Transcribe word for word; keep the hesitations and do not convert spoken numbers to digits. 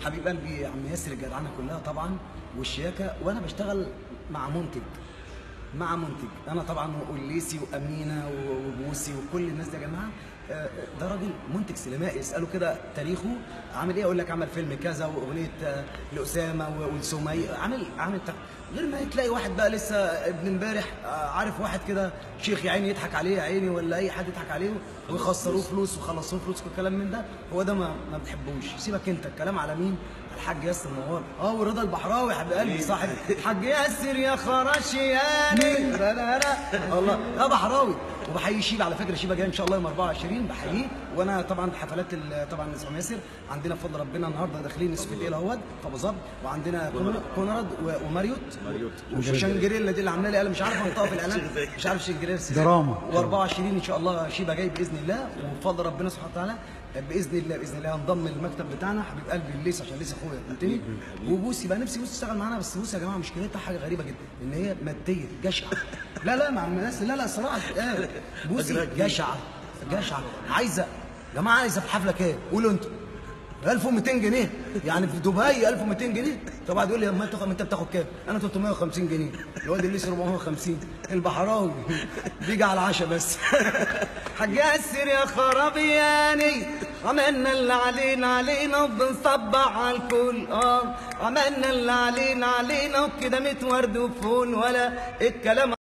حبيب قلبي عم ياسر الجدعنه كلها طبعا والشياكه، وانا بشتغل مع منتج مع منتج انا طبعا والليسي وامينه وبوسي وكل الناس دي يا جماعه. ده راجل منتج سينمائي، اساله كده تاريخه عامل ايه، اقول لك عمل فيلم كذا واغنيه لاسامه ولسميه، عامل عامل غير ما تلاقي واحد بقى لسه ابن امبارح عارف واحد كده شيخ يا عيني يضحك عليه يا عيني، ولا اي حد يضحك عليه ويخسروه فلوس وخلصوه فلوس والكلام من ده، هو ده ما, ما بتحبوش. سيبك انت الكلام على مين؟ الحاج ياسر نوار. اه ورضا البحراوي يا حبيب قلبي صاحب حاج ياسر يا خراشياني لا لا لا الله يا بحراوي. وبحيي شيبه على فكره، شيبه جاي ان شاء الله يوم أربعة وعشرين بحييه. وانا طبعا حفلات طبعا اسمه ياسر عندنا بفضل ربنا النهارده داخلين نصف الليل اهوت في ابو ظبي، وعندنا كونراد وماريوت وشنجريلا دي اللي عامله لي انا مش عارف انطقها في الاعلان، مش عارف شنجريلا دراما و24 ان شاء الله شيبه جاي باذن الله، وبفضل ربنا سبحانه وتعالى باذن الله باذن الله هنضم للمكتب بتاعنا حبيب قلبي الليس عشان ليس اخويا فهمتني. وبوسي بقى نفسي بوسي تشتغل معانا، بس بوسي يا جماعه مشكلتها حاجه غريبه جدا ان هي ماديه جشعه. لا لا مع الناس لا لا صراحه آه بوسي جشعه جشعه. عايزه يا جماعه عايزه في حفله كام؟ قولوا انتوا. ألف ومئتين جنيه يعني في دبي ألف ومئتين جنيه. طبعا يقول لي ما انت انت بتاخد كام؟ انا ثلاثمئة وخمسين جنيه، الواد اللي لسه أربعمئة وخمسين، البحراوي بيجي على العشاء بس. حاج ياسر يا خرابياني عملنا اللي علينا علينا وبنصبح على الكل، اه عملنا اللي علينا علينا وكده ميت ورد وفول ولا الكلام